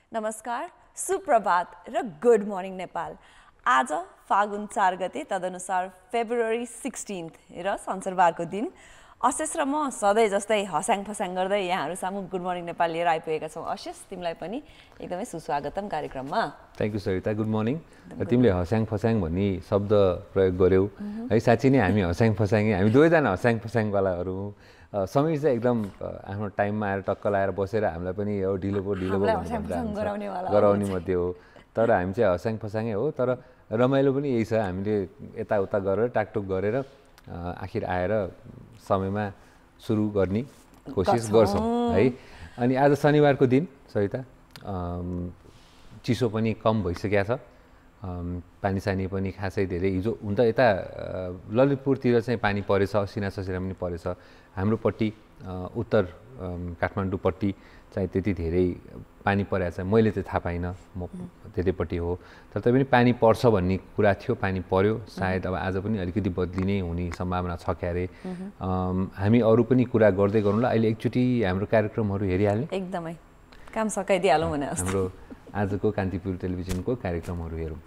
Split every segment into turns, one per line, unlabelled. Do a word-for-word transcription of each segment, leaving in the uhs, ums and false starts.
नमस्कार, सुप्रभात र गुड मर्निङ नेपाल। आज फागुन चार गते तदनुसार फेब्रुअरी सिक्सटिन्थ र शनिबारको दिन अशेष र म सधैँ जस्तै हस्याङ फस्याङ गर्दै यहाँहरू सामु गुड मर्निङ नेपाल लिएर आइपुगेका छौँ। अशेष, तिमीलाई पनि एकदमै सुस्वागतम कार्यक्रममा।
Thank you Sarita, good morning. तिमीले हस्याङ फस्याङ भन्ने शब्द प्रयोग गर्यौ है। साँच्चै नै हामी हस्याङ फस्याङ हामी दुवैजना हस्याङ फस्याङवालाहरू हौँ। समीर चाहिँ एकदम आफ्नो टाइममा आएर टक्क लाएर बसेर हामीलाई पनि यो ढिलो पो ढिलो गराउने मध्ये हो। तर हामी चाहिँ हस्याङ फस्याङै हो, तर रमाइलो पनि यही छ। हामीले यताउता गरेर टाकटुक गरेर आखिर आएर समयमा सुरु गर्ने कोसिस गर्छौँ है। अनि आज शनिबारको दिन सरिता, चिसो पनि कम भइसकेको छ, पानी सानी पनि खासै धेरै हिजो हुन त यता ललितपुरतिर चाहिँ पानी परेछ, सिना ससिना पनि परेछ। हाम्रोपट्टि उत्तर काठमाडौँपट्टि चाहिँ त्यति धेरै पानी परेको छ मैले चाहिँ थाहा पाइनँ, म त्यतैपट्टि हो। तर तै पनि पानी पर्छ भन्ने कुरा थियो, पानी पर्यो। सायद अब आज पनि अलिकति बदलिने हुने सम्भावना छ क्यारे। हामी अरू पनि कुरा गर्दै गरौँला। अहिले एकचोटि हाम्रो कार्यक्रमहरू हेरिहाल्ने,
एकदमै काम सकाइदिइहालौँ भने
हाम्रो आजको कान्तिपुर टेलिभिजनको कार्यक्रमहरू हेरौँ।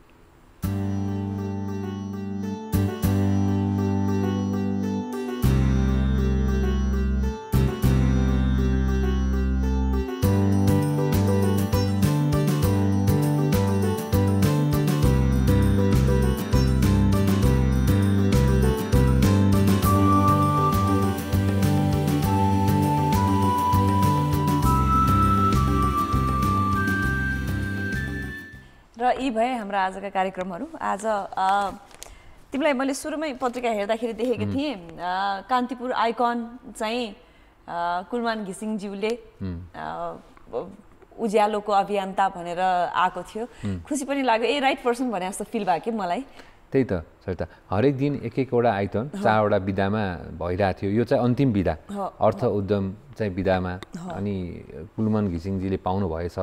र यी भए हाम्रा आजका कार्यक्रमहरू। आज तिमीलाई मैले सुरुमै पत्रिका हेर्दाखेरि देखेको थिएँ, कान्तिपुर आइकन चाहिँ कुलमान घिसिङज्यूले उज्यालोको अभियन्ता भनेर आएको थियो। खुसी पनि लाग्यो, ए राइट पर्सन भने जस्तो फिल भयो कि मलाई।
त्यही त सरिता, हरेक दिन एक एकवटा आइटम चारवटा विधामा भइरहेको थियो। यो चाहिँ अन्तिम विधा, अर्थ उद्यम चाहिँ विधामा। अनि कुलमान घिसिङजीले पाउनु भएछ।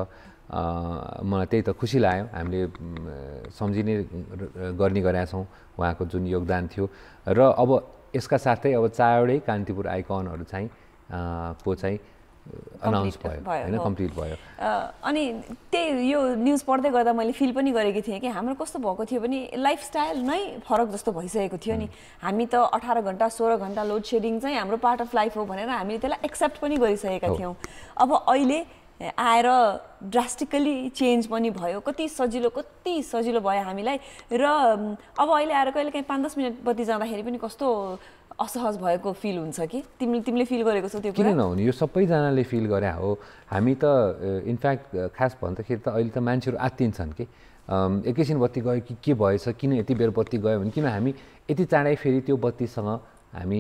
मलाई त्यही त खुसी लाग्यो। हामीले सम्झिने गर्ने गरेका छौँ उहाँको जुन योगदान थियो। र अब यसका साथै अब चारवटै कान्तिपुर आइकनहरू चाहिँ को चाहिँ अनाउन्स भयो होइन, कम्प्लिट भयो।
अनि त्यही यो न्युज पढ्दै गर्दा मैले फिल पनि गरेको थिएँ कि हाम्रो कस्तो भएको थियो भने लाइफस्टाइल नै फरक जस्तो भइसकेको थियो नि। हामी त अठार घन्टा सोह्र घन्टा लोड सेडिङ चाहिँ हाम्रो पार्ट अफ लाइफ हो भनेर हामीले त्यसलाई एक्सेप्ट पनि गरिसकेका थियौँ। अब अहिले आएर ड्रास्टिकली चेन्ज पनि भयो। कति सजिलो कति सजिलो भयो हामीलाई। र अब अहिले आएर कहिले काहीँ पाँच दस मिनट बत्ती जाँदाखेरि पनि कस्तो असहज भएको फिल हुन्छ कि तिमीले तिमीले फिल गरेको छौ त्यो कुरा?
किन नहुने, यो सबैजनाले फिल गरे हो। हामी त इनफ्याक्ट खास भन्दाखेरि त अहिले त मान्छेहरू आत्तिन्छन् कि एकैछिन बत्ती गयो कि के भएछ, किन यति बेर बत्ती गयो भने, किन हामी यति चाँडै फेरि त्यो बत्तीसँग हामी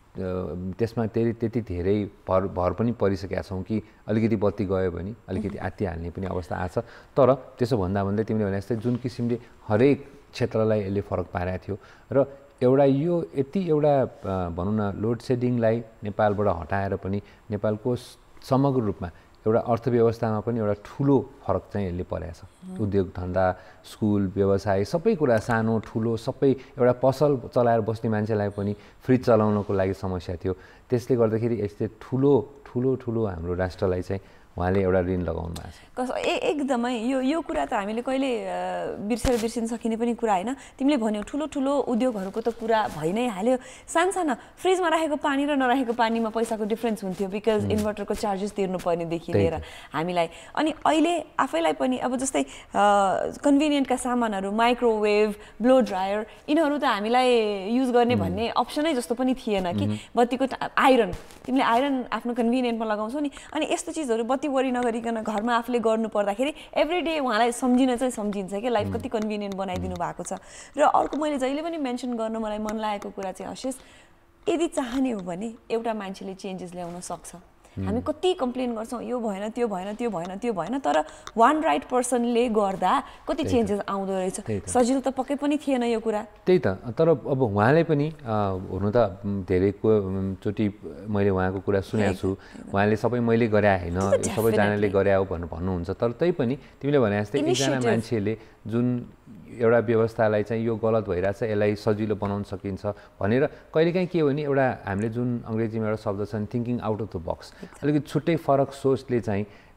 त्यसमा त्यही त्यति धेरै भर भर पनि परिसकेका छौँ कि अलिकति बत्ती गयो भने अलिकति आत्तिहाल्ने पनि अवस्था आएको छ। तर त्यसो भन्दा भन्दै तिमीले भने जस्तै जुन किसिमले हरेक क्षेत्रलाई यसले फरक पारेको थियो। र एउटा यो यति एउटा भनौँ न लोड सेडिङलाई नेपालबाट हटाएर पनि नेपालको समग्र रूपमा एउटा अर्थव्यवस्थामा पनि एउटा ठुलो फरक चाहिँ यसले परेको छ। उद्योग धन्दा, स्कुल, व्यवसाय, सबै कुरा सानो ठुलो सबै, एउटा पसल चलाएर बस्ने मान्छेलाई पनि फ्रिज चलाउनको लागि समस्या थियो। त्यसले गर्दाखेरि यस्तै ठुलो ठुलो ठुलो हाम्रो राष्ट्रलाई चाहिँ उहाँले एउटा ऋण लगाउनु भएको छ।
कस ए एकदमै यो यो कुरा त हामीले कहिले बिर्सेर बिर्सिन सकिने पनि कुरा होइन। तिमीले भन्यौ ठुलो ठुलो उद्योगहरूको त कुरा भइ नै हाल्यो। सानसाना फ्रिजमा राखेको पानी र नराखेको पानीमा पैसाको डिफ्रेन्स हुन्थ्यो, बिकज इन्भर्टरको चार्जेस तिर्नुपर्नेदेखि लिएर हामीलाई। अनि अहिले आफैलाई पनि अब जस्तै कन्भिनियन्टका सामानहरू, माइक्रोवेभ, ब्लो ड्रायर, यिनीहरू त हामीलाई युज गर्ने भन्ने अप्सनै जस्तो पनि थिएन कि। बत्तीको आइरन, तिमीले आइरन आफ्नो कन्भिनियन्टमा लगाउँछौ नि। अनि यस्तो चिजहरू बत्ती वरि नगरिकन घरमा आफूले गर्नु पर्दाखेरि एभ्री डे उहाँलाई सम्झिन चाहिँ सम्झिन्छ कि लाइफ कति कन्भिनियन्ट बनाइदिनु भएको छ। र अर्को मैले जहिले पनि मेन्सन गर्न मलाई मन लागेको कुरा चाहिँ अशेष, यदि चाहने हो भने एउटा मान्छेले चेन्जेस ल्याउन सक्छ। हामी कति कम्प्लेन गर्छौँ, यो भएन त्यो भएन त्यो भएन त्यो भएन, तर वान राइट पर्सनले गर्दा कति चेन्जेस आउँदो रहेछ। सजिलो त पक्कै पनि थिएन यो कुरा।
त्यही त, तर अब उहाँले पनि हुनु त धेरै चोटि मैले उहाँको कुरा सुनेको छु। उहाँले सबै मैले गरे होइन, सबैजनाले गरे हो भनेर भन्नुहुन्छ। तर त्यही पनि तिमीले भने जस्तै एकजना मान्छेले जुन एउटा व्यवस्थालाई चाहिँ यो गलत भइरहेछ, यसलाई सजिलो बनाउन सकिन्छ भनेर कहिलेकाहीँ के हो भने एउटा हामीले जुन अङ्ग्रेजीमा एउटा शब्द छ thinking out of the box, अलिकति छुट्टै फरक सोचले चाहिँ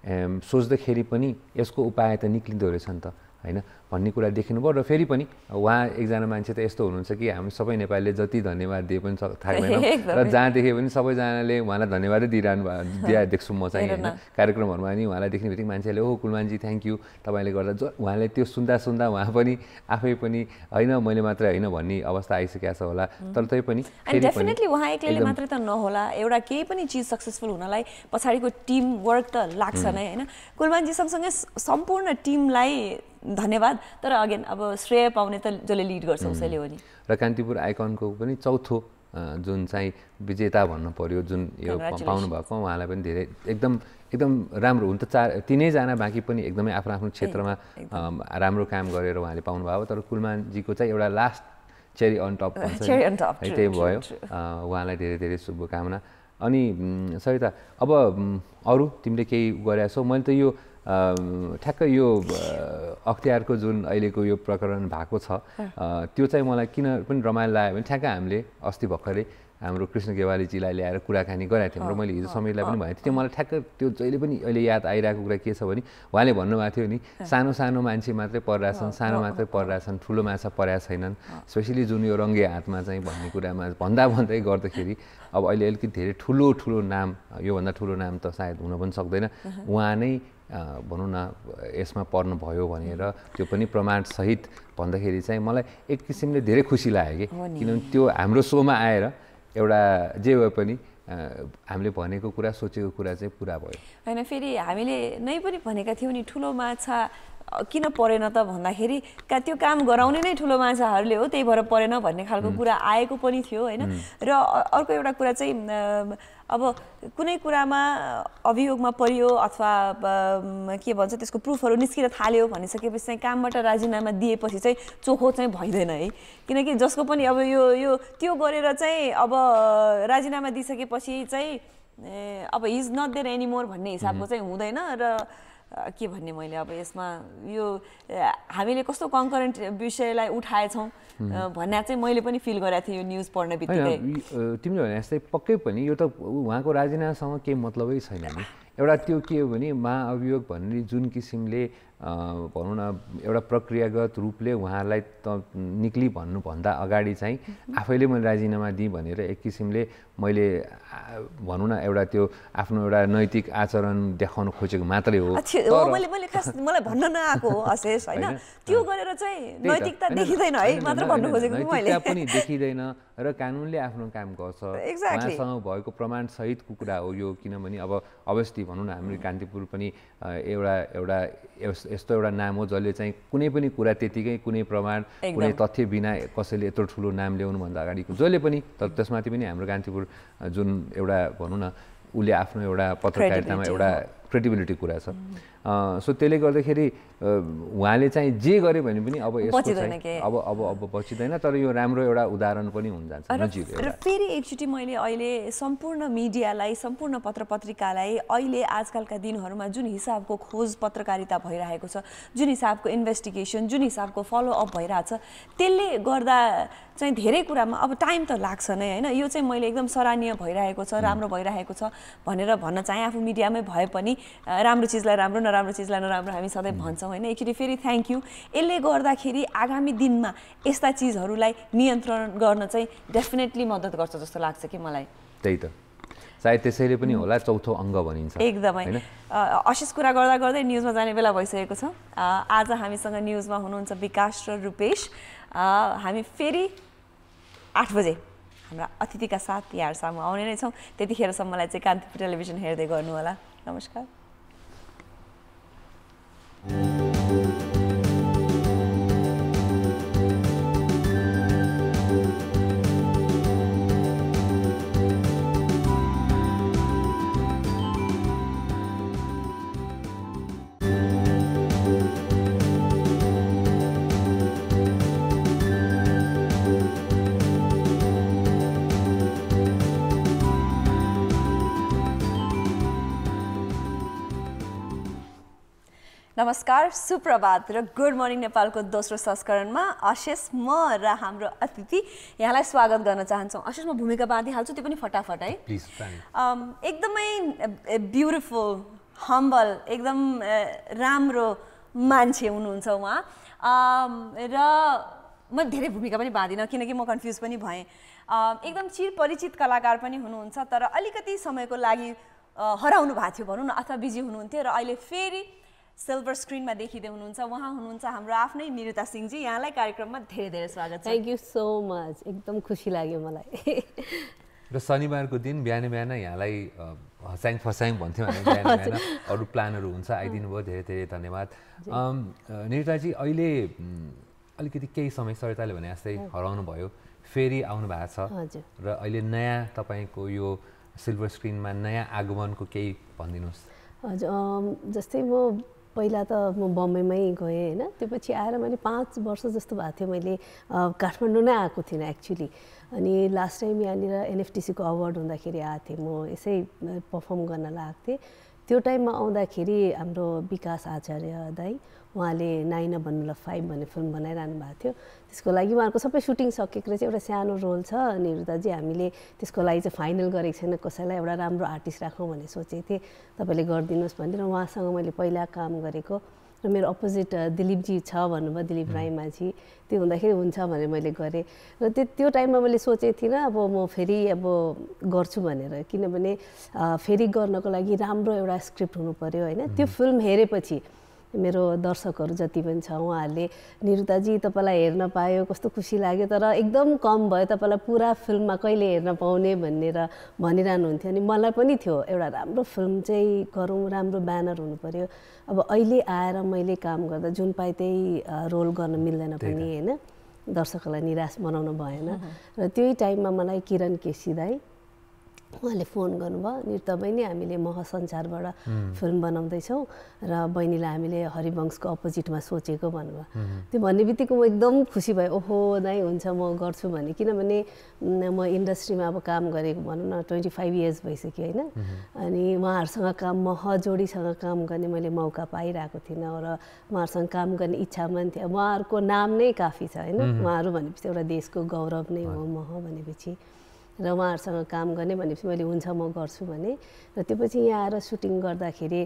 सोच्दाखेरि पनि यसको उपाय त निक्लिँदो रहेछ नि त हैन भन्ने कुरा देखिनुभयो र फेरि पनि उहाँ एकजना मान्छे त यस्तो हुनुहुन्छ कि हामी सबै नेपालीले जति धन्यवाद दिए पनि थाक्दैनौँ र जहाँ देखे पनि सबैजनाले उहाँलाई धन्यवादै दिइरहनु दिया देख्छु म चाहिँ होइन कार्यक्रमहरूमा नि उहाँलाई देख्ने बित्तिकै मान्छेले ओ कुलमानजी थ्याङ्क यू तपाईँले गर्दा जो उहाँले त्यो सुन्दा सुन्दा उहाँ पनि आफै पनि होइन मैले मात्रै होइन भन्ने अवस्था आइसकेको छ होला तर तै पनि
डेफिनेटली उहाँ एक्लैले मात्रै त नहोला एउटा केही पनि चिज सक्सेसफुल हुनलाई पछाडिको टिम वर्क त लाग्छ नै होइन कुलमानजी सँगसँगै सम्पूर्ण टिमलाई धन्यवाद तर अगेन अब श्रेय पाउने त जसले लिड गर्छ उसैले हो नि
र कान्तिपुर आइकनको पनि चौथो जुन चाहिँ विजेता भन्नु पर्यो जुन यो पाउनु भएको उहाँलाई पनि धेरै एकदम एकदम राम्रो हुन्छ चार तिनैजना बाँकी पनि एकदमै आफ्नो आफ्नो क्षेत्रमा राम्रो काम गरेर उहाँले पाउनु भयो तर कुलमानजीको चाहिँ एउटा लास्ट चेरी अन टप भन्छ है त्यही भयो उहाँलाई धेरै धेरै शुभकामना अनि सरिता अब अरू तिमीले केही गरेका छौ मैले त यो ठ्याक्क यो अख्तियारको जुन अहिलेको यो प्रकरण भएको छ त्यो चाहिँ मलाई किन पनि रमाइलो लाग्यो भने ठ्याक्क हामीले अस्ति भर्खरै हाम्रो कृष्ण गेवालीजीलाई ल्याएर कुराकानी गराएको थियौँ र मैले हिजो समीरलाई पनि भनेको थिएँ त्यो मलाई ठ्याक्क त्यो जहिले पनि अहिले याद आइरहेको कुरा के छ भने उहाँले भन्नुभएको थियो नि सानो सानो मान्छे मात्रै परिरहेछन् सानो मात्रै परिरहेछन् ठुलो माछा परेका छैनन् स्पेसली जुन यो रङ्गे हातमा चाहिँ भन्ने कुरामा भन्दा भन्दै गर्दाखेरि अब अहिले अलिकति धेरै ठुलो ठुलो नाम योभन्दा ठुलो नाम त सायद हुन पनि सक्दैन उहाँ नै भनौँ न यसमा पर्नुभयो भनेर त्यो पनि प्रमाणसहित भन्दाखेरि चाहिँ मलाई एक किसिमले धेरै खुसी लाग्यो कि किनभने त्यो हाम्रो सोमा आएर एउटा जे भए पनि हामीले भनेको कुरा सोचेको कुरा चाहिँ पुरा भयो
होइन फेरि हामीले नै पनि भनेका थियौँ नि ठुलो माछा किन परेन त भन्दाखेरि का त्यो काम गराउने नै ठुलो माछाहरूले हो त्यही भएर परेन भन्ने खालको कुरा आएको पनि थियो होइन र अर्को एउटा कुरा चाहिँ अब कुनै कुरामा अभियोगमा परियो अथवा के भन्छ त्यसको प्रुफहरू निस्किन थाल्यो भनिसकेपछि चाहिँ कामबाट राजीनामा दिएपछि चाहिँ चोखो चाहिँ भइदैन है किनकि जसको पनि अब यो यो त्यो गरेर चाहिँ अब राजीनामा दिइसकेपछि चाहिँ अब इज नट देयर एनिमोर भन्ने हिसाबको चाहिँ हुँदैन र के भन्ने मैले अब यसमा यो हामीले कस्तो कन्करेन्ट विषयलाई उठाएछौँ भन्ने चाहिँ मैले पनि फिल गरेको थिएँ यो न्युज पढ्न बित्तिकै
तिमीले भने जस्तै पक्कै पनि यो त उहाँको राजीनामासँग केही मतलबै छैन नि एउटा त्यो के हो भने महाअभियोग भन्ने जुन किसिमले भनौँ न एउटा प्रक्रियागत रूपले उहाँलाई त निक्ली भन्नुभन्दा अगाडि चाहिँ आफैले मैले राजीनामा दिएँ भनेर एक किसिमले मैले भनौँ न एउटा त्यो आफ्नो एउटा नैतिक आचरण देखाउन खोजेको मात्रै हो
मैले मैले खास मलाई भन्न नआएको हो अशेष होइन त्यो गरेर चाहिँ नैतिकता देखिँदैन है मात्र भन्नु खोजेको मैले
पनि देखिँदैन र कानुनले आफ्नो काम गर्छ उहाँसँग भएको प्रमाणसहितको कुरा हो यो किनभने अब अभियसली भनौँ न हाम्रो कान्तिपुर पनि एउटा एउटा यस्तो एउटा नाम हो जसले चाहिँ कुनै पनि कुरा त्यतिकै कुनै प्रमाण कुनै तथ्य बिना कसैले यत्रो ठुलो नाम ल्याउनुभन्दा अगाडिको जसले पनि तर त्यसमाथि पनि हाम्रो कान्तिपुर जुन एउटा भनौँ न उसले आफ्नो एउटा पत्रकारितामा एउटा क्रेडिबिलिटी कुरा छ सो त्यसले गर्दाखेरि उहाँले चाहिँ जे गर्यो भने पनि अब यसको चाहिँ अब अब अब बचिँदैन तर यो राम्रो एउटा उदाहरण पनि हुन जान्छ नजिक
र फेरि एकचोटि मैले अहिले सम्पूर्ण मिडियालाई सम्पूर्ण पत्र पत्रिकालाई अहिले आजकलका दिनहरूमा जुन हिसाबको खोज पत्रकारिता भइरहेको छ जुन हिसाबको इन्भेस्टिगेसन जुन हिसाबको फलोअप भइरहेछ त्यसले गर्दा चाहिँ धेरै कुरामा अब टाइम त लाग्छ नै होइन यो चाहिँ मैले एकदम सराहनीय भइरहेको छ राम्रो भइरहेको छ भनेर भन्न चाहेँ आफू मिडियामै भए पनि राम्रो चिजलाई राम्रो नराम्रो चिजलाई नराम्रो हामी सधैँ भन्छौँ होइन एकचोटि फेरि थ्याङ्क यू यसले गर्दाखेरि आगामी दिनमा यस्ता चिजहरूलाई नियन्त्रण गर्न चाहिँ डेफिनेटली मद्दत गर्छ जस्तो लाग्छ कि मलाई
त्यही त सायद त्यसैले पनि होला चौथो अङ्ग भनिन्छ
एकदमै अशेष कुरा गर्दा गर्दै न्युजमा जाने बेला भइसकेको छ आज हामीसँग न्युजमा हुनुहुन्छ विकास र रूपेश हामी फेरि आठ बजे हाम्रा अतिथिका साथ यहाँहरू सामु आउने नै छौँ त्यतिखेरसम्मलाई चाहिँ कान्तिपुर टेलिभिजन हेर्दै गर्नु होला नमस्कार नमस्कार सुप्रभात र गुड मर्निङ नेपालको दोस्रो संस्करणमा अशेष म र हाम्रो अतिथि यहाँलाई स्वागत गर्न चाहन्छौँ अशेष म भूमिका बाँधिहाल्छु त्यो पनि फटाफट है
प्लिज
एकदमै ब्युटिफुल हम्बल एकदम राम्रो मान्छे हुनुहुन्छ उहाँ र म धेरै भूमिका पनि बाँधिनँ किनकि म कन्फ्युज पनि भएँ एकदम चिरपरिचित कलाकार पनि हुनुहुन्छ तर अलिकति समयको लागि हराउनु भएको थियो भनौँ न अथवा बिजी हुनुहुन्थ्यो र अहिले फेरि सिल्भर स्क्रिनमा देखिँदै हुनुहुन्छ उहाँ हुनुहुन्छ हाम्रो आफ्नै निरुता सिंहजी यहाँलाई कार्यक्रममा धेरै धेरै स्वागत छ
थ्याङ्क यू सो मच एकदम खुसी लाग्यो मलाई
र शनिबारको दिन बिहान बिहान यहाँलाई हस्याङ फस्याङ भन्थ्यौँ हामी बिहान बिहान अरू प्लानहरू हुन्छ आइदिनु भयो धेरै धेरै धन्यवाद निरुताजी अहिले अलिकति केही समय सरिताले भने जस्तै हराउनु भयो फेरि आउनु भएको छ र अहिले नयाँ तपाईँको यो सिल्भर स्क्रिनमा नयाँ आगमनको केही भनिदिनुहोस्
हजुर जस्तै म पहिला त म बम्बईमै गएँ होइन त्यो पछि आएर मैले पाँच वर्ष जस्तो भएको थियो मैले काठमाडौँ नै आएको थिइनँ एक्चुली अनि लास्ट टाइम यहाँनिर एनएफटिसीको अवार्ड हुँदाखेरि आएको थिएँ म यसै पर्फर्म गर्न लागेको थिएँ त्यो टाइममा आउँदाखेरि हाम्रो विकास आचार्य दाई उहाँले नाइना भन्नुलाई फाइभ भन्ने फिल्म बनाइरहनु भएको थियो त्यसको लागि उहाँहरूको सबै सुटिङ सकेको चाहिँ एउटा सानो रोल छ निरुताजी हामीले त्यसको लागि चाहिँ फाइनल गरेको छैन कसैलाई एउटा राम्रो आर्टिस्ट राखौँ भन्ने सोचेको थिएँ तपाईँले गरिदिनुहोस् भनेर उहाँसँग मैले पहिला काम गरेको र मेरो अपोजिट दिलीपजी छ भन्नुभयो दिलीप राईमाझी त्यो हुँदाखेरि हुन्छ भनेर मैले गरेँ र त्यो त्यो टाइममा मैले सोचेको थिइनँ अब म फेरि अब गर्छु भनेर किनभने फेरि गर्नको लागि राम्रो एउटा स्क्रिप्ट हुनु पऱ्यो होइन त्यो फिल्म हेरेपछि मेरो दर्शकहरू जति पनि छ उहाँहरूले निरुताजी तपाईँलाई हेर्न पायो कस्तो खुसी लाग्यो तर एकदम कम भयो तपाईँलाई पुरा फिल्ममा कहिले हेर्न पाउने भनेर भनिरहनुहुन्थ्यो अनि मलाई पनि थियो एउटा राम्रो फिल्म चाहिँ गरौँ राम्रो ब्यानर हुनु पऱ्यो अब अहिले आएर मैले काम गर्दा जुन पाए त्यही रोल गर्न मिल्दैन पनि होइन दर्शकहरूलाई निराश बनाउनु भएन र त्यही टाइममा मलाई किरण केसी दाई उहाँले फोन गर्नुभयो निरुता बहिनी हामीले महसञ्चारबाट फिल्म बनाउँदैछौँ र बहिनीलाई हामीले हरिवंशको अपोजिटमा सोचेको भन्नुभयो त्यो भन्ने बित्तिकै म एकदम खुसी भएँ ओहो दाइ हुन्छ म गर्छु भने किनभने म इन्डस्ट्रीमा अब काम गरेको भनौँ न ट्वेन्टी फाइभ इयर्स भइसक्यो होइन अनि उहाँहरूसँग काम मह जोडीसँग काम गर्ने मैले मौका पाइरहेको थिइनँ र उहाँहरूसँग काम गर्ने इच्छा पनि थियो उहाँहरूको नाम नै काफी छ होइन उहाँहरू भनेपछि एउटा देशको गौरव नै हो मह भनेपछि र उहाँहरूसँग काम गर्ने भनेपछि मैले हुन्छ म गर्छु भने र त्यो पछि यहाँ आएर सुटिङ गर्दाखेरि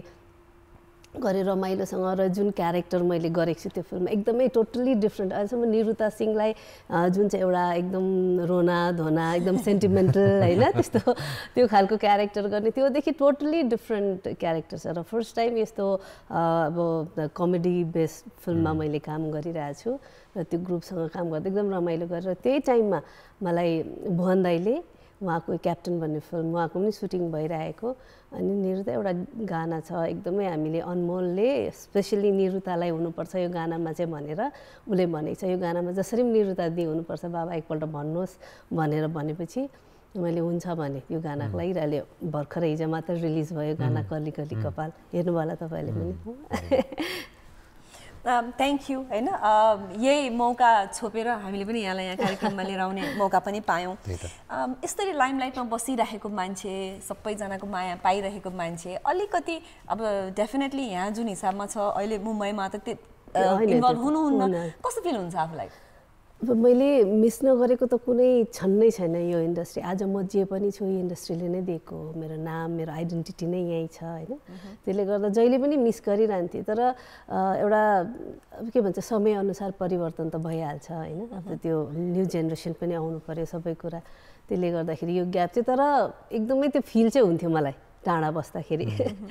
गरेर रमाइलोसँग र जुन क्यारेक्टर मैले गरेको छु त्यो फिल्ममा एकदमै टोटल्ली डिफ्रेन्ट अहिलेसम्म निरुता सिंहलाई जुन चाहिँ एउटा एकदम रोना धोना एकदम सेन्टिमेन्टल होइन त्यस्तो त्यो खालको क्यारेक्टर गर्ने त्योदेखि टोटल्ली डिफ्रेन्ट क्यारेक्टर छ र फर्स्ट टाइम यस्तो अब कमेडी बेस्ड फिल्ममा मैले काम गरिरहेको छु र त्यो ग्रुपसँग काम गर्दा एकदम रमाइलो गरेर त्यही टाइममा मलाई भुवन दाईले उहाँको क्याप्टन भन्ने फिल्म उहाँको पनि सुटिङ भइरहेको अनि निरुता एउटा गाना छ एकदमै हामीले अनमोलले स्पेसली निरुतालाई हुनुपर्छ यो गानामा चाहिँ भनेर उसले भनेको छ यो गानामा जसरी पनि निरुता दि हुनुपर्छ बाबा एकपल्ट भन्नुहोस् भनेर भनेपछि मैले हुन्छ भने यो गानाको लागि र अहिले भर्खरै हिजो मात्र रिलिज भयो गाना कली कली कपाल हेर्नुभयो होला तपाईँले पनि
थ्याङ्क यू होइन यही मौका छोपेर हामीले पनि यहाँलाई यहाँ कार्यक्रममा लिएर आउने मौका पनि पायौँ यसरी लाइमलाइटमा बसिरहेको मान्छे सबैजनाको माया पाइरहेको मान्छे अलिकति अब डेफिनेटली यहाँ जुन हिसाबमा छ अहिले मुम्बईमा त त्यो इन्भल्भ हुनुहुन्न कस्तो फिल हुन्छ आफूलाई
अब मैले मिस नगरेको त कुनै क्षण नै छैन यो इन्डस्ट्री आज म जे पनि छु यो इन्डस्ट्रीले नै दिएको हो मेरो नाम मेरो आइडेन्टिटी नै यहीँ छ होइन त्यसले गर्दा जहिले पनि मिस गरिरहन्थेँ तर एउटा के भन्छ समयअनुसार परिवर्तन त भइहाल्छ होइन अब त्यो न्यू जेनेरेसन पनि आउनु पऱ्यो सबै कुरा त्यसले गर्दाखेरि यो ग्याप चाहिँ तर एकदमै त्यो फिल चाहिँ हुन्थ्यो मलाई टाढा बस्दाखेरि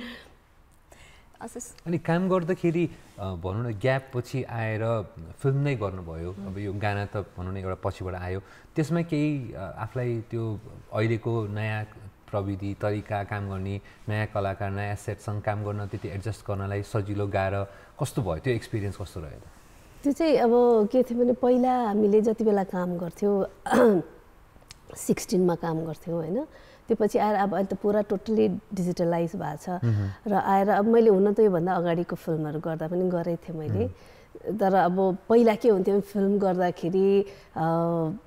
अनि काम गर्दाखेरि भनौँ न ग्याप पछि आएर फिल्म नै गर्नुभयो अब यो गाना त भनौँ न एउटा पछिबाट आयो त्यसमा केही आफूलाई त्यो अहिलेको नयाँ प्रविधि तरिका काम गर्ने नयाँ कलाकार नयाँ सेटसँग काम गर्न त्यति एडजस्ट गर्नलाई सजिलो गाह्रो कस्तो भयो त्यो एक्सपिरियन्स कस्तो रह्यो
त्यो चाहिँ अब के थियो भने पहिला हामीले जति बेला काम गर्थ्यौँ सिक्सटिनमा काम गर्थ्यौँ होइन त्यो पछि आएर अब अहिले त पुरा टोटल्ली डिजिटलाइज भएको छ र आएर अब मैले हुन त योभन्दा अगाडिको फिल्महरू गर्दा पनि गरेको थिएँ मैले तर अब पहिला के हुन्थ्यो फिल्म गर्दाखेरि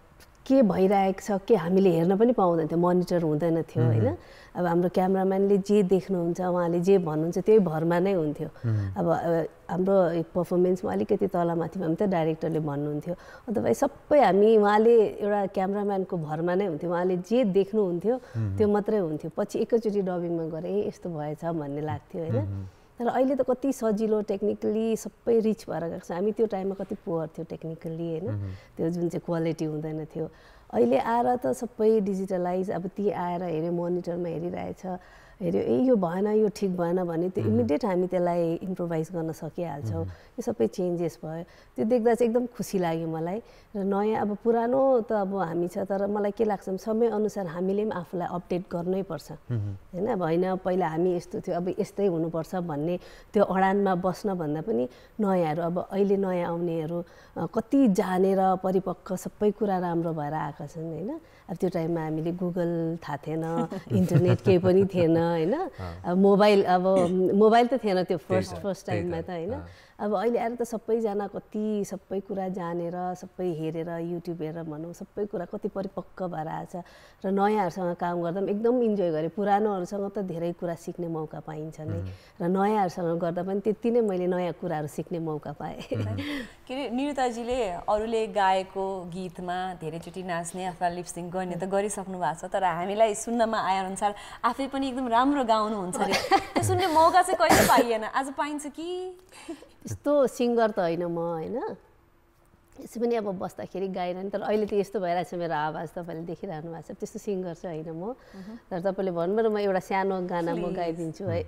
के भइरहेको छ के हामीले हेर्न पनि पाउँदैन थियो, मोनिटर हुँदैन थियो होइन। अब हाम्रो क्यामराम्यानले जे देख्नुहुन्छ उहाँले जे भन्नुहुन्छ त्यही भरमा नै हुन्थ्यो। अब हाम्रो पर्फर्मेन्समा अलिकति तलमाथि भए पनि त डाइरेक्टरले भन्नुहुन्थ्यो, अथवा सबै हामी उहाँले एउटा क्यामराम्यानको भरमा नै हुन्थ्यो, उहाँले जे देख्नुहुन्थ्यो त्यो मात्रै हुन्थ्यो। पछि एकैचोटि डबिङमा गएर ए यस्तो भएछ भन्ने लाग्थ्यो होइन। तर अहिले त कति सजिलो, टेक्निकली सबै रिच भएर गएको छ। हामी त्यो टाइममा कति पुवर थियो टेक्निकली होइन, त्यो जुन चाहिँ क्वालिटी हुँदैन थियो। अहिले आएर त सबै डिजिटलाइज, अब ती आएर हेऱ्यो मोनिटरमा हेरिरहेछ, हेऱ्यो ए यो भएन यो ठिक भएन भने त्यो इमिडिएट हामी त्यसलाई इम्प्रोभाइज गर्न सकिहाल्छौँ। यो सबै चेन्जेस भयो, त्यो देख्दा चाहिँ एकदम खुसी लाग्यो मलाई। र नयाँ अब पुरानो त अब हामी छ, तर मलाई के लाग्छ समयअनुसार हामीले पनि आफूलाई अपडेट गर्नै पर्छ होइन। अब होइन पहिला हामी यस्तो थियो अब यस्तै हुनुपर्छ भन्ने त्यो अडानमा बस्न भन्दा पनि नयाँहरू, अब अहिले नयाँ आउनेहरू कति जानेर परिपक्व सबै कुरा राम्रो भएर आएका छन् होइन। अब त्यो टाइममा हामीले गुगल थाहा थिएन, इन्टरनेट केही पनि थिएन होइन। अब मोबाइल अब मोबाइल त थिएन त्यो फर्स्ट फर्स्ट टाइममा त होइन। अब अहिले आएर त सबैजना कति सबै कुरा जानेर सबै हेरेर युट्युब हेरेर भनौँ सबै कुरा कति परिपक्व भएर आएछ। र नयाँहरूसँग काम गर्दा पनि एकदम इन्जोय गरेँ। पुरानोहरूसँग त धेरै कुरा सिक्ने मौका पाइन्छ नै, र नयाँहरूसँग गर्दा पनि त्यति नै मैले नयाँ कुराहरू सिक्ने मौका पाएँ।
के अरे निरुताजीले अरूले गाएको गीतमा धेरैचोटि नाच्ने अथवा लिपसिङ गर्ने त गरिसक्नु भएको छ, तर हामीलाई सुन्नमा आएअनुसार आफै पनि एकदम राम्रो गाउनुहुन्छ अरे, त्यो सुन्ने मौका चाहिँ कहिले पाइएन, आज पाइन्छ कि?
यस्तो सिङ्गर त होइन म होइन, यसो पनि अब बस्दाखेरि गाइरहने, तर अहिले त यस्तो भइरहेको छ मेरो आवाज तपाईँले देखिरहनु भएको छ, त्यस्तो सिङ्गर चाहिँ होइन म। तर तपाईँले भन्नुभयो र म एउटा सानो गाना म गाइदिन्छु है।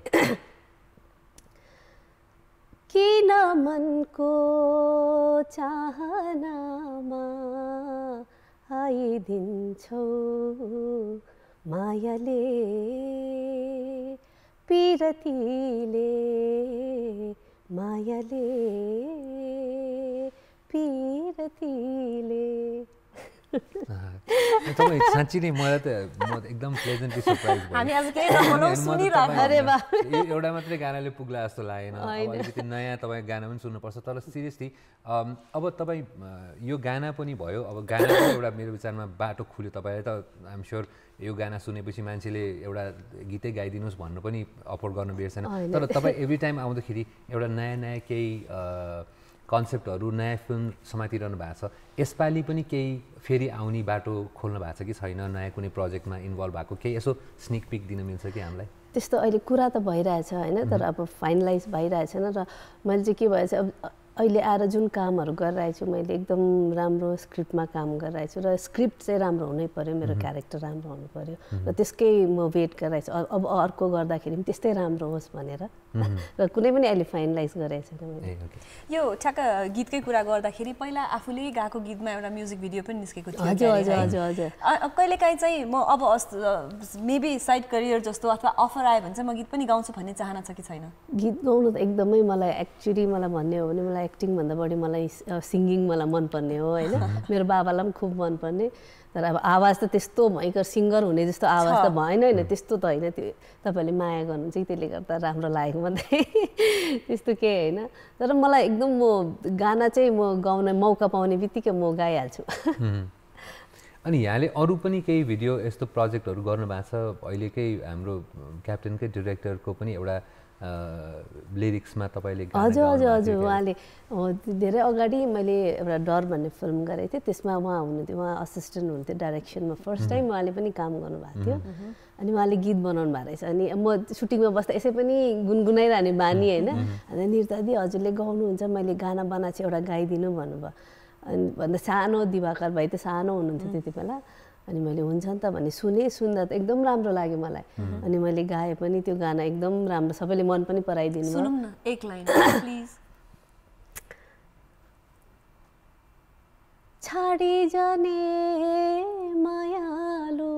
किन मनको चाहनामा आइदिन्छौ मायाले पिरतीले, मायाले पिरतीले।
तपाईँ साँच्ची नै मलाई त म एकदम प्लेजेन्टली सरप्राइज भएँ।
हामी आज के रमाउँ सुनिरहेको,
अरे बा
एउटा मात्रै गानाले पुग्ला जस्तो लागेन, अलिकति नयाँ तपाईँ गाना पनि सुन्नुपर्छ। तर सिरियसली अब तपाईँ यो गाना पनि भयो, अब गाना पनि एउटा मेरो विचारमा बाटो खुल्यो तपाईँले त। आइएम स्योर यो गाना सुनेपछि मान्छेले एउटा गीतै गाइदिनुहोस् भन्नु पनि अफोर्ड गर्नु बिर्सेन। तर तपाईँ एभ्री टाइम आउँदाखेरि एउटा नयाँ नयाँ केही कन्सेप्टहरू नयाँ फिल्म समातिरहनु भएको छ, यसपालि पनि केही फेरि आउने बाटो खोल्नु भएको छ कि छैन? नयाँ कुनै प्रोजेक्टमा इन्भल्भ भएको केही यसो स्निक पिक दिन मिल्छ कि हामीलाई?
त्यस्तो अहिले कुरा त भइरहेछ होइन, तर अब फाइनलाइज भइरहेछैन। र मैले चाहिँ के भएछ अब अहिले आएर जुन कामहरू गरिरहेको छु मैले एकदम राम्रो स्क्रिप्टमा काम गरिरहेको छु, र स्क्रिप्ट चाहिँ राम्रो हुनै पऱ्यो, मेरो क्यारेक्टर राम्रो हुनु पऱ्यो, र त्यसकै म वेट गरिरहेको छु अब अर्को गर्दाखेरि पनि त्यस्तै राम्रो होस् भनेर। र कुनै पनि अहिले फाइनलाइज गरेको छैन मैले।
यो ठ्याक्क गीतकै कुरा गर्दाखेरि पहिला आफूले गाएको गीतमा एउटा म्युजिक भिडियो पनि निस्केको थियो।
हजुर हजुर हजुर हजुर।
कहिलेकाहीँ चाहिँ म अब मेबी साइड करियर जस्तो अथवा अफर आयो भने चाहिँ म गीत पनि गाउँछु भन्ने चाहना छ कि छैन?
गीत गाउनु त एकदमै मलाई एक्चुअली मलाई भन्ने हो भने मलाई एक्टिङभन्दा बढी मलाई सिङ्गिङ मलाई मनपर्ने हो होइन। मेरो बाबालाई पनि खुब मनपर्ने, तर अब आवाज त त्यस्तो भयङ्कर सिङ्गर हुने जस्तो आवाज त भएन होइन, त्यस्तो त होइन। त्यो तपाईँले माया गर्नुहुन्छ कि त्यसले गर्दा राम्रो लागेको मात्रै, त्यस्तो केही होइन। तर मलाई एकदम म गाना चाहिँ म गाउन मौका पाउने बित्तिकै म गाइहाल्छु।
अनि यहाँले अरू पनि केही भिडियो यस्तो प्रोजेक्टहरू गर्नुभएको छ? अहिलेकै हाम्रो क्याप्टेनकै डिरेक्टरको पनि एउटा लिरिक्समा तपाईँले?
हजुर हजुर हजुर, उहाँले धेरै अगाडि मैले एउटा डर भन्ने फिल्म गरेको थिएँ, त्यसमा उहाँ हुनुहुन्थ्यो, उहाँ असिस्टेन्ट हुनुहुन्थ्यो डाइरेक्सनमा। फर्स्ट टाइम उहाँले पनि काम गर्नुभएको थियो, अनि उहाँले गीत बनाउनु भएको रहेछ। अनि म सुटिङमा बस्दा यसै पनि गुनगुनाइरहने बानी होइन। अनि निरुता दिदी हजुरले गाउनुहुन्छ, मैले गाना बनाएको छु एउटा गाइदिनु भन्नुभयो। अनि भन्दा सानो दिवाकर भाइ त सानो हुनुहुन्थ्यो त्यति बेला। अनि मैले हुन्छ नि त भन्ने सुने, सुन्दा त एकदम राम्रो लाग्यो मलाई। अनि मैले गाएँ पनि त्यो गाना एकदम राम्रो, सबैले मन पनि पराइदिनु भयो।
सुनौँ न एक लाइन प्लिज।
छाडी जाने मायालु,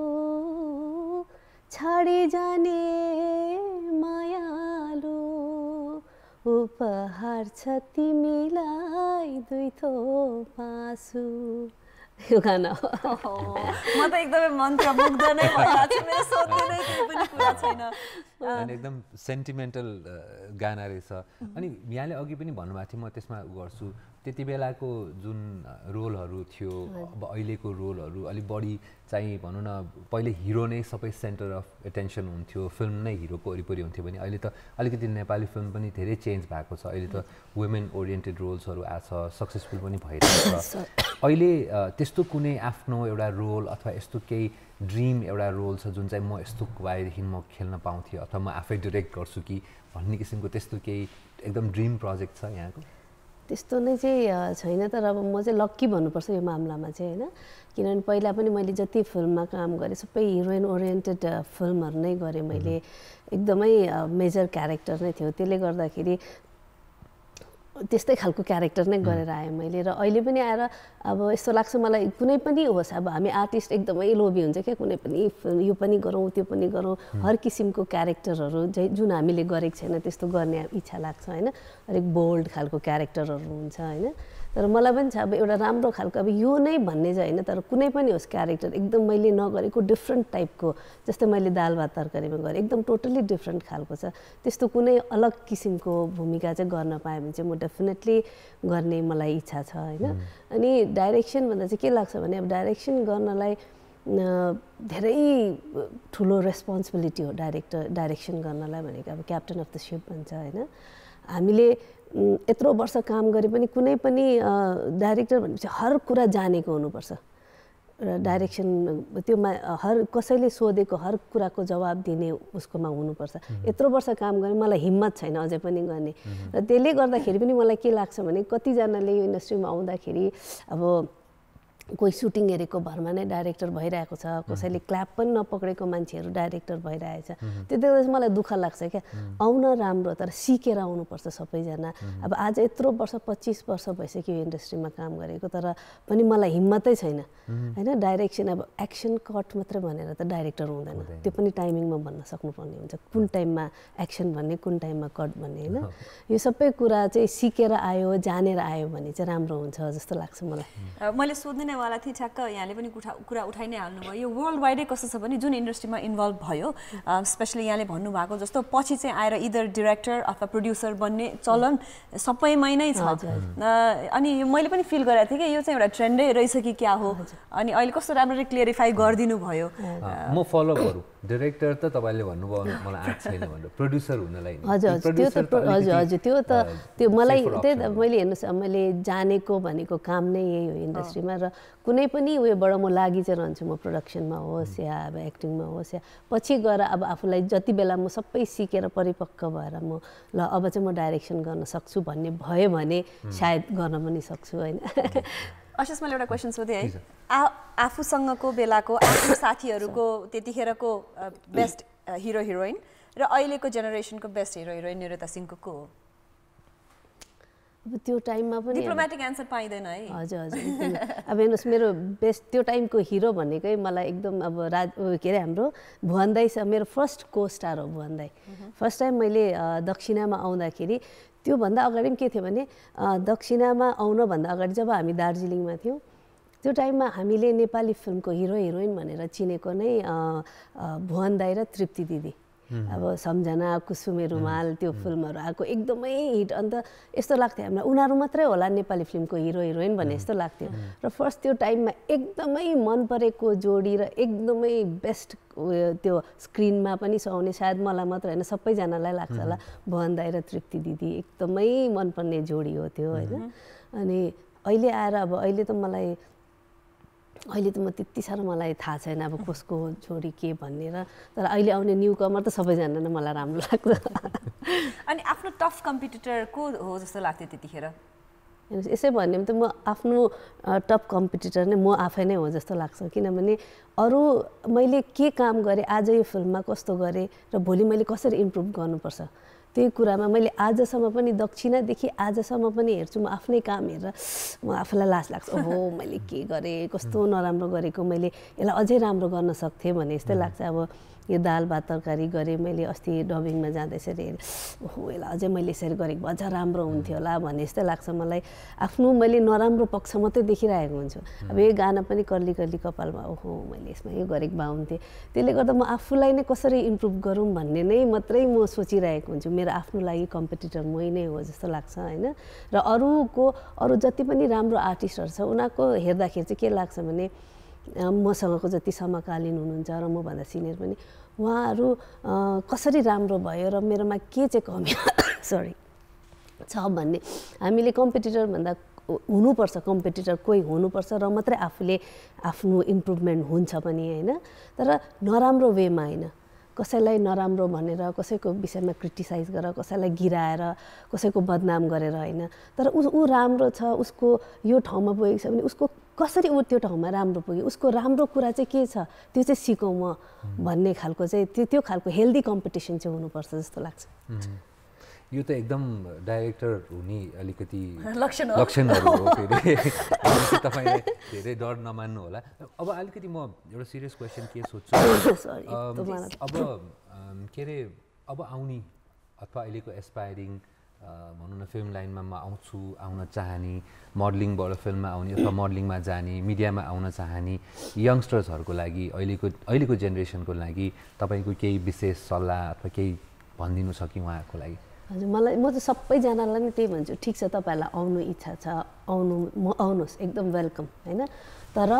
छाडी जाने मायालु, उपहार छ तिमीलाई दुई थोप आँसु। यो गाना
म त एकदमै मन्त्रमुग्ध नै भइरहेको छु, मेरो सोध्ने नै केही पनि कुरा छैन।
अनि एकदम सेन्टिमेन्टल गाना रहेछ। अनि यहाँले अघि पनि भन्नुभएको थियो म त्यसमा गर्छु, त्यति बेलाको जुन रोलहरू थियो अब अहिलेको रोलहरू अलिक बढी चाहिँ भनौँ न पहिले हिरो नै सबै सेन्टर अफ एटेन्सन हुन्थ्यो फिल्म नै हिरोको वरिपरि हुन्थ्यो भने अहिले त अलिकति नेपाली फिल्म पनि धेरै चेन्ज भएको छ अहिले त वुमेन ओरिएन्टेड रोल्सहरू आएको छ सक्सेसफुल पनि भइरहेको छ अहिले त्यस्तो कुनै आफ्नो एउटा रोल अथवा यस्तो केही ड्रिम एउटा रोल छ जुन चाहिँ म यस्तो भएदेखि म खेल्न पाउँथेँ अथवा म आफै डिरेक्ट गर्छु कि भन्ने किसिमको त्यस्तो केही एकदम ड्रिम प्रोजेक्ट छ यहाँको
त्यस्तो नै चाहिँ छैन तर अब म चाहिँ लक्की भन्नुपर्छ यो मामलामा चाहिँ होइन किनभने पहिला पनि मैले जति फिल्ममा काम गरेँ सबै हिरोइन ओरिएन्टेड फिल्महरू नै गरेँ मैले एकदमै मेजर क्यारेक्टर नै थियो त्यसले गर्दाखेरि त्यस्तै खालको क्यारेक्टर नै गरेर आएँ मैले र अहिले पनि आएर अब यस्तो लाग्छ मलाई कुनै पनि होस् अब हामी आर्टिस्ट एकदमै लोभी हुन्छ क्या कुनै पनि फिल्म यो पनि गरौँ त्यो पनि गरौँ हर किसिमको क्यारेक्टरहरू जुन हामीले गरेको छैन त्यस्तो गर्ने इच्छा लाग्छ होइन अलिक बोल्ड खालको क्यारेक्टरहरू हुन्छ होइन तर मलाई पनि छ अब एउटा राम्रो खालको अब यो नै भन्ने चाहिँ होइन तर कुनै पनि होस् क्यारेक्टर एकदम मैले नगरेको डिफ्रेन्ट टाइपको जस्तै मैले दाल भात तरकारीमा गरेँ एकदम टोटली डिफ्रेन्ट खालको छ त्यस्तो कुनै अलग किसिमको भूमिका चाहिँ गर्न पाएँ भने चाहिँ म डेफिनेटली गर्ने मलाई इच्छा छ होइन अनि डाइरेक्सन भन्दा चाहिँ के लाग्छ भने अब डाइरेक्सन गर्नलाई धेरै ठुलो रेस्पोन्सिबिलिटी हो डाइरेक्टर डाइरेक्सन गर्नलाई भनेको अब क्याप्टन अफ द सिप भन्छ होइन हामीले यत्रो वर्ष काम गरे पनि कुनै पनि डाइरेक्टर भनेपछि हर कुरा जानेको हुनुपर्छ र डाइरेक्सन त्योमा हर कसैले सोधेको हर कुराको जवाब दिने उसकोमा हुनुपर्छ यत्रो वर्ष काम गरेँ मलाई हिम्मत छैन अझै पनि गर्ने र त्यसले गर्दाखेरि पनि मलाई के लाग्छ भने कतिजनाले यो इन्डस्ट्रीमा आउँदाखेरि अब कोही सुटिङ हेरेको भरमा नै डाइरेक्टर भइरहेको छ कसैले क्ल्याप पनि नपक्रेको मान्छेहरू डाइरेक्टर भइरहेछ त्यति बेला चाहिँ मलाई दुःख लाग्छ क्या आउन राम्रो तर सिकेर आउनुपर्छ सबैजना अब आज यत्रो वर्ष पच्चिस वर्ष भइसक्यो यो इन्डस्ट्रीमा काम गरेको तर पनि मलाई हिम्मतै छैन होइन डाइरेक्सन अब एक्सन कट मात्रै भनेर त डाइरेक्टर हुँदैन त्यो पनि टाइमिङमा भन्न सक्नुपर्ने हुन्छ कुन टाइममा एक्सन भन्ने कुन टाइममा कट भन्ने होइन यो सबै कुरा चाहिँ सिकेर आयो जानेर आयो भने चाहिँ राम्रो हुन्छ जस्तो लाग्छ मलाई
मैले सोध्ने वाला थिएँ ठ्याक्क यहाँले पनि कुरा उठाइ नै हाल्नुभयो यो वर्ल्ड वाइडै कस्तो छ भने जुन इन्डस्ट्रीमा इन्भल्भ भयो स्पेसली यहाँले भन्नुभएको जस्तो पछि चाहिँ आएर इदर डिरेक्टर अथवा प्रड्युसर बन्ने चलन सबैमै नै छ अनि मैले पनि फिल गरेको थिएँ कि यो चाहिँ एउटा ट्रेन्डै रहेछ कि क्या हो अनि अहिले कस्तो राम्ररी क्लियरिफाई गरिदिनु भयो
म फलो गरौँ डिरेक्टर त तपाईँले भन्नुभयो मलाई आँट छैन भनेर प्रड्युसर हुनलाई
हजुर त्यो त हजुर हजुर त्यो त त्यो मलाई त्यही त मैले हेर्नुहोस् मैले जानेको भनेको काम नै यही हो इन्डस्ट्रीमा र कुनै पनि उयोबाट म लागि चाहिँ रहन्छु म प्रोडक्सनमा होस् या अब एक्टिङमा होस् या पछि गएर अब आफूलाई जति बेला म सबै सिकेर परिपक्व भएर म ल अब चाहिँ म डाइरेक्सन गर्न सक्छु भन्ने भयो भने सायद गर्न पनि सक्छु होइन
अशेष मैले एउटा क्वेसन सोधेँ है आ आफूसँगको बेलाको आफ्नो साथीहरूको त्यतिखेरको बेस्ट हिरो हिरोइन र अहिलेको जेनेरेसनको बेस्ट हिरो हिरोइन निरुता सिंहको को हो
अब त्यो टाइममा पनि
डिप्लोमेटिक एन्सर पाइँदैन है
हजुर हजुर अब हेर्नुहोस् मेरो बेस्ट त्यो टाइमको हिरो भनेकै मलाई एकदम अब राज के अरे हाम्रो भुवन दाई छ मेरो फर्स्ट को स्टार हो भुवन दाई फर्स्ट टाइम मैले दक्षिणामा आउँदाखेरि त्योभन्दा अगाडि पनि के थियो भने दक्षिणामा आउनभन्दा अगाडि जब हामी दार्जिलिङमा थियौँ त्यो टाइममा हामीले नेपाली फिल्मको हिरो हिरोइन भनेर चिनेको नै भुवन दाई र तृप्ति दिदी अब सम्झना कुसुमे रुमाल त्यो फिल्महरू आएको एकदमै हिट अन्त यस्तो लाग्थ्यो हामीलाई उनीहरू मात्रै होला नेपाली फिल्मको हिरो हिरोइन भन्ने यस्तो लाग्थ्यो र फर्स्ट त्यो टाइममा एकदमै मन परेको जोडी र एकदमै बेस्ट त्यो स्क्रिनमा पनि सुहाउने सायद मलाई मात्र होइन सबैजनालाई लाग्छ होला भुवन दाई र तृप्ति दिदी एकदमै मनपर्ने जोडी हो त्यो होइन अनि अहिले आएर अब अहिले त मलाई अहिले त म त्यति साह्रो मलाई थाहा छैन अब कसको जोडी के भन्ने र तर अहिले आउने न्यू कमर त सबैजना नै मलाई राम्रो लाग्छ
अनि आफ्नो टफ कम्पिटिटर को हो जस्तो लाग्थ्यो त्यतिखेर
यसै भन्ने त म आफ्नो टप कम्पिटिटर नै म आफै नै हो जस्तो लाग्छ किनभने अरू मैले के काम गरेँ आज यो फिल्ममा कस्तो गरेँ र भोलि मैले कसरी इम्प्रुभ गर्नुपर्छ त्यही कुरामा मैले आजसम्म पनि दक्षिणादेखि आजसम्म पनि हेर्छु म आफ्नै काम हेरेर म आफूलाई लाज लाग्छ ओहो मैले के गरेँ कस्तो नराम्रो गरेको मैले यसलाई अझै राम्रो गर्न सक्थेँ भने जस्तै लाग्छ अब यो दाल भात तरकारी गरेँ मैले अस्ति डबिङमा जाँदा यसरी हेरेँ ओहो यसलाई अझै मैले यसरी गरेको भए अझ राम्रो हुन्थ्यो होला भन्ने जस्तै लाग्छ मलाई आफ्नो मैले नराम्रो पक्ष मात्रै देखिरहेको हुन्छु अब यो गाना पनि कर्ली कर्ली कपालमा ओहो मैले यसमा यो गरेको भए हुन्थ्यो त्यसले गर्दा म आफूलाई नै कसरी इम्प्रुभ गरौँ भन्ने नै मात्रै म सोचिरहेको हुन्छु मेरो आफ्नो लागि कम्पिटिटर मै नै हो जस्तो लाग्छ होइन र अरूको अरू जति पनि राम्रो आर्टिस्टहरू छ उनीहरूको हेर्दाखेरि चाहिँ के लाग्छ भने मसँगको जति समकालीन हुनुहुन्छ र मभन्दा सिनियर पनि उहाँहरू कसरी राम्रो भयो र मेरोमा के चाहिँ कमी सरी छ भन्ने हामीले कम्पिटिटर भन्दा हुनुपर्छ कम्पिटिटर कोही हुनुपर्छ र मात्रै आफूले आफ्नो इम्प्रुभमेन्ट हुन्छ पनि होइन तर नराम्रो वेमा होइन कसैलाई नराम्रो भनेर कसैको विषयमा क्रिटिसाइज गरेर कसैलाई गिराएर कसैको बदनाम गरेर होइन तर ऊ ऊ राम्रो छ उसको यो ठाउँमा पुगेको छ भने उसको कसरी ऊ त्यो ठाउँमा राम्रो पुग्यो उसको राम्रो कुरा चाहिँ के छ त्यो चाहिँ सिकौँ म भन्ने खालको चाहिँ त्यो त्यो खालको हेल्दी कम्पिटिसन चाहिँ हुनुपर्छ जस्तो लाग्छ
यो त एकदम डाइरेक्टर हुने अलिकति
लक्षण
लक्षणहरू हो फेरि तपाईँले धेरै डर नमान्नु होला अब अलिकति म एउटा सिरियस क्वेसन के सोध्छु अब के अरे अब आउने अथवा अहिलेको एस्पायरिङ भनौँ न फिल्म लाइनमा म आउँछु आउन चाहने मोडलिङबाट फिल्ममा आउने अथवा मोडलिङमा जाने मिडियामा आउन चाहने यङ्स्टर्सहरूको लागि अहिलेको अहिलेको जेनेरेसनको लागि तपाईँको केही विशेष सल्लाह अथवा केही भनिदिनु छ कि उहाँहरूको लागि
हजुर मलाई म चाहिँ सबैजनालाई नै त्यही भन्छु ठिक छ तपाईँहरूलाई आउनु इच्छा छ आउनु म आउनुहोस् एकदम वेलकम होइन तर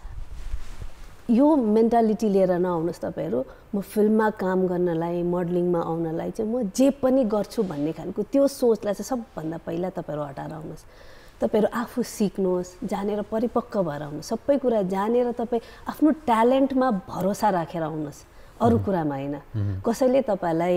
यो मेन्टालिटी लिएर नआउनुहोस् तपाईँहरू म फिल्ममा काम गर्नलाई मोडलिङमा आउनलाई चाहिँ म जे पनि गर्छु भन्ने खालको त्यो सोचलाई चाहिँ सबभन्दा पहिला तपाईँहरू हटाएर आउनुहोस् तपाईँहरू आफू सिक्नुहोस् जानेर परिपक्व भएर आउनुहोस् सबै कुरा जानेर तपाईँ आफ्नो ट्यालेन्टमा भरोसा राखेर आउनुहोस् अरू कुरामा होइन कसैले तपाईँलाई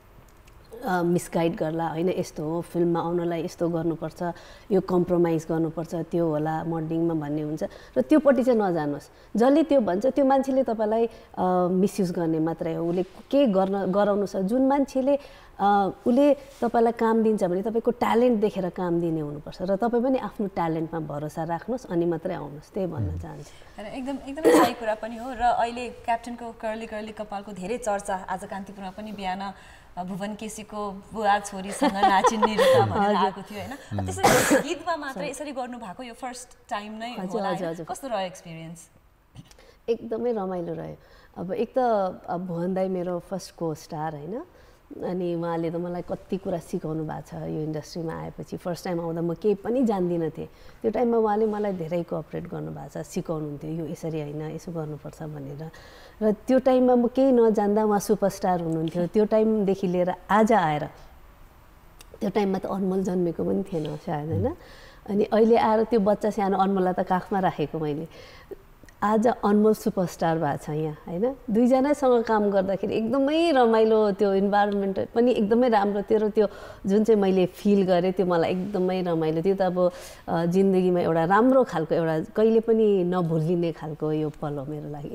मिसगाइड गर्ला होइन यस्तो हो फिल्ममा आउनलाई यस्तो गर्नुपर्छ यो कम्प्रोमाइज गर्नुपर्छ त्यो होला मोडलिङमा भन्ने हुन्छ र त्योपट्टि चाहिँ नजानुहोस् जसले त्यो भन्छ त्यो मान्छेले तपाईँलाई मिसयुज गर्ने मात्रै हो उसले के गर्न गराउनु छ जुन मान्छेले उसले तपाईँलाई काम दिन्छ भने तपाईँको ट्यालेन्ट देखेर काम दिने हुनुपर्छ र तपाईँ पनि आफ्नो ट्यालेन्टमा भरोसा राख्नुहोस् अनि मात्रै आउनुहोस् त्यही भन्न चाहन्छु
एकदम एकदमै सही कुरा पनि हो र अहिले क्याप्टेनको कर्ली कर्ली कपालको धेरै चर्चा आज कान्तिपुरमा पनि बिहान भुवन केसीको बुवा छोरीसँग नाचिन निरुता भनेर आएको थियो होइन त्यसरी गीतमा मात्र यसरी गर्नु भएको यो फर्स्ट टाइम नै होला कस्तो रह्यो एक्सपिरियन्स
एकदमै रमाइलो रह्यो अब एक त अब भुवन दाई मेरो फर्स्ट को स्टार होइन अनि उहाँले त मलाई कति कुरा सिकाउनु भएको छ यो इन्डस्ट्रीमा आएपछि फर्स्ट टाइम आउँदा म केही पनि जान्दिनँ थिएँ त्यो टाइममा उहाँले मलाई धेरै कोअपरेट गर्नुभएको छ सिकाउनुहुन्थ्यो यो यसरी होइन यसो गर्नुपर्छ भनेर र त्यो टाइममा म केही नजान्दा उहाँ सुपरस्टार हुनुहुन्थ्यो त्यो टाइमदेखि लिएर आज आएर त्यो टाइममा त अनमोल जन्मेको पनि थिएन सायद होइन अनि अहिले आएर त्यो बच्चा सानो अनमोललाई त काखमा राखेको मैले आज अनमोल सुपरस्टार भएको छ यहाँ होइन दुईजनासँग काम गर्दाखेरि एकदमै रमाइलो त्यो इन्भाइरोमेन्ट पनि एकदमै राम्रो थियो र त्यो जुन चाहिँ मैले फिल गरेँ त्यो मलाई एकदमै रमाइलो थियो त अब जिन्दगीमा एउटा राम्रो खालको एउटा कहिले पनि नभुलिने खालको यो पल हो मेरो लागि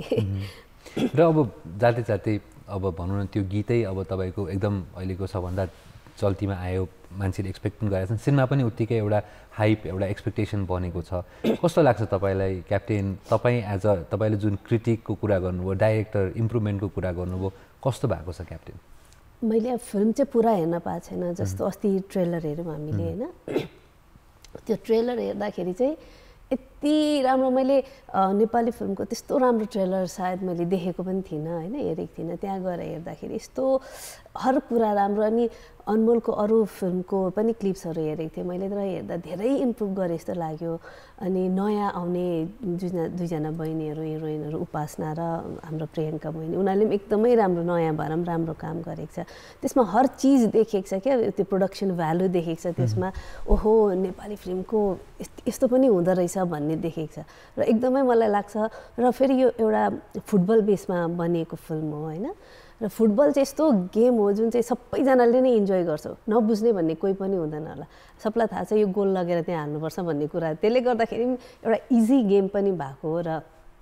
र अब जाँदै जाँदै अब भनौँ न त्यो गीतै अब तपाईँको एकदम अहिलेको सबभन्दा चल्तीमा आयो मान्छेले एक्सपेक्ट पनि गरेका छन् सिनेमा पनि उत्तिकै एउटा हाइप एउटा एक्सपेक्टेसन बनेको छ कस्तो लाग्छ तपाईँलाई क्याप्टेन तपाईँ एज अ तपाईँले जुन क्रिटिकको कुरा गर्नुभयो डाइरेक्टर इम्प्रुभमेन्टको कुरा गर्नुभयो कस्तो भएको छ क्याप्टेन
मैले अब फिल्म चाहिँ पुरा हेर्न पाएको छैन जस्तो अस्ति ट्रेलर हेऱ्यौँ हामीले होइन त्यो ट्रेलर हेर्दाखेरि चाहिँ यति राम्रो मैले नेपाली फिल्मको त्यस्तो राम्रो ट्रेलर सायद मैले देखेको पनि थिइनँ होइन हेरेको थिइनँ त्यहाँ गएर हेर्दाखेरि यस्तो हर कुरा राम्रो अनि अनमोलको अरू फिल्मको पनि क्लिप्सहरू हेरेको थिएँ मैले तर हेर्दा धेरै इम्प्रुभ गरे जस्तो लाग्यो अनि नयाँ आउने दुईजना दुईजना बहिनीहरू हिरोइनहरू उपासना र हाम्रो प्रियङ्का बहिनी उनीहरूले पनि एकदमै राम्रो नयाँ भएर पनि राम्रो काम गरेको छ त्यसमा हर चिज देखेको छ क्या त्यो प्रोडक्सन भ्यालु देखेको छ त्यसमा ओहो नेपाली फिल्मको यस्तो पनि हुँदो रहेछ भन्ने देखेको छ र एकदमै मलाई लाग्छ र फेरि यो एउटा फुटबल बेसमा बनिएको फिल्म हो होइन र फुटबल चाहिँ यस्तो गेम हो जुन चाहिँ सबैजनाले नै इन्जोय गर्छ नबुझ्ने भन्ने कोही पनि हुँदैन होला सबलाई थाहा छ यो गोल लगेर त्यहाँ हाल्नुपर्छ भन्ने कुरा त्यसले गर्दाखेरि एउटा इजी गेम पनि भएको हो र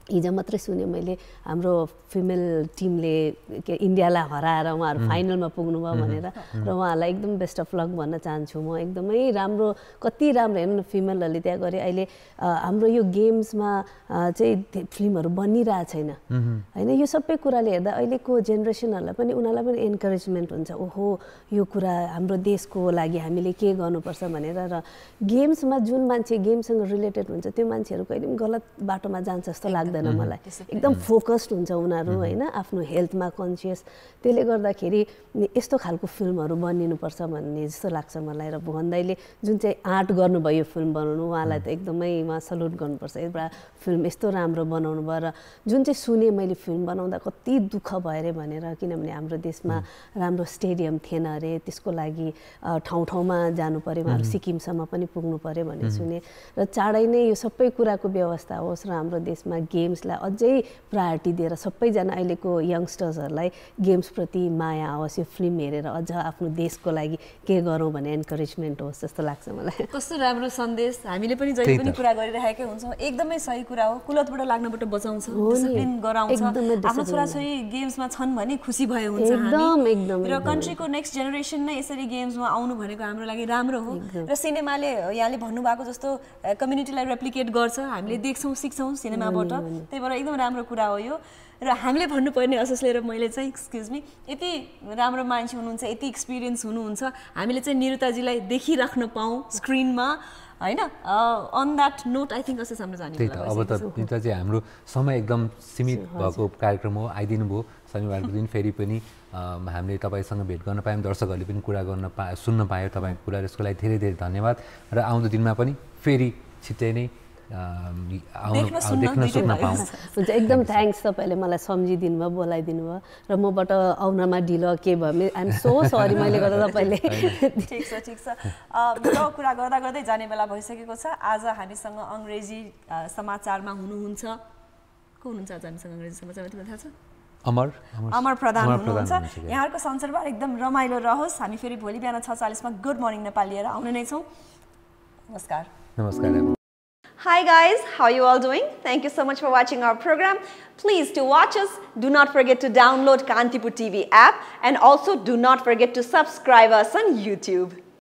हिजो मात्रै सुने मैले हाम्रो फिमेल टिमले के इन्डियालाई हराएर उहाँहरू फाइनलमा पुग्नुभयो भनेर र उहाँहरूलाई एकदम बेस्ट अफ लक भन्न चाहन्छु म एकदमै राम्रो कति राम्रो हेर्नु न फिमेलहरूले त्यहाँ गरे अहिले हाम्रो यो गेम्समा चाहिँ फिल्महरू बनिरहेको छैन होइन यो सबै कुराले हेर्दा अहिलेको जेनेरेसनहरूलाई पनि उनीहरूलाई पनि इन्करेजमेन्ट हुन्छ ओहो यो कुरा हाम्रो देशको लागि हामीले के गर्नुपर्छ भनेर र गेम्समा जुन मान्छे गेमसँग रिलेटेड हुन्छ त्यो मान्छेहरू कहिले पनि गलत बाटोमा जान्छ जस्तो लाग्दैन मलाई एकदम फोकस्ड हुन्छ उनीहरू होइन आफ्नो हेल्थमा कन्सियस त्यसले गर्दाखेरि यस्तो खालको फिल्महरू बनिनुपर्छ भन्ने जस्तो लाग्छ मलाई र भुवन दाइले जुन चाहिँ आर्ट गर्नुभयो फिल्म बनाउनु उहाँलाई त एकदमै उहाँ सल्युट गर्नुपर्छ एउटा फिल्म यस्तो राम्रो बनाउनु भयो र जुन चाहिँ सुने मैले फिल्म बनाउँदा कति दुःख भयो अरे भनेर किनभने हाम्रो देशमा राम्रो स्टेडियम थिएन अरे त्यसको लागि ठाउँ ठाउँमा जानु पऱ्यो उहाँहरू सिक्किमसम्म पनि पुग्नु पऱ्यो भन्ने सुने र चाँडै नै यो सबै कुराको व्यवस्था होस् र हाम्रो देशमा गेम्सलाई अझै प्रायोरिटी दिएर सबैजना अहिलेको यङ्स्टर्सहरूलाई गेम्सप्रति माया आओस् यो फिल्म हेरेर अझ आफ्नो देशको लागि के गरौँ भने एन्करेजमेन्ट होस् जस्तो लाग्छ मलाई
कस्तो राम्रो सन्देश हामीले पनि जहिले पनि कुरा गरिरहेकै हुन्छौँ एकदमै सही कुरा हो कुलतबाट लाग्नबाट बचाउँछ डिसिप्लिन गराउँछ आफ्नो छोराछोरी गेम्समा छन् भने खुसी भयो हुन्छ हामी र कन्ट्रीको नेक्स्ट जेनेरेसन नै यसरी गेम्समा आउनु भनेको हाम्रो लागि राम्रो हो र सिनेमाले यहाँले भन्नुभएको जस्तो कम्युनिटीलाई रेप्लिकेट गर्छ हामीले देख्छौँ सिक्छौँ सिनेमाबाट त्यही भएर एकदम राम्रो कुरा हो यो र हामीले भन्नुपर्ने असोसले र मैले चाहिँ एक्सक्युज मी यति राम्रो मान्छे हुनुहुन्छ यति एक्सपिरियन्स हुनुहुन्छ हामीले चाहिँ निरुताजीलाई देखिराख्न पाऊँ स्क्रिनमा होइन on that note I think असेस हाम्रो जाने
त्यही त अब त निरुताजी हाम्रो समय एकदम सीमित भएको कार्यक्रम हो आइदिनु भयो शनिबारको दिन फेरि पनि हामीले तपाईँसँग भेट गर्न पायौँ दर्शकहरूले पनि कुरा गर्न पा सुन्न पायो तपाईँको कुरा यसको लागि धेरै धेरै धन्यवाद र आउँदो दिनमा पनि फेरि छिट्टै नै देख्न सुन्न पाऊँ
हुन्छ एकदम थ्याङ्क्स तपाईँले मलाई सम्झिदिनु भयो बोलाइदिनु भयो र मबाट आउनमा ढिलो के भयो आइएम सो सरी मैले गर्दा तपाईँले
ठिक छ ठिक छ यो कुरा गर्दा गर्दै जाने बेला भइसकेको छ आज हामीसँग अङ्ग्रेजी समाचारमा हुनुहुन्छ को हुनुहुन्छ आज हामीसँग अङ्ग्रेजी समाचारमा तिमीलाई थाहा छ
अमर
अमर प्रधान हुनुहुन्छ यहाँहरूको संसारबार एकदम रमाइलो रहोस् हामी फेरि भोलि बिहान छ चालिसमा गुड मर्निङ नेपाल लिएर आउने नै छौँ नमस्कार
नमस्कार
Hi guys, how are you all doing? Thank you so much for watching our program. Please to watch us, do not forget to download Kantipur T V app and also do not forget to subscribe us on YouTube.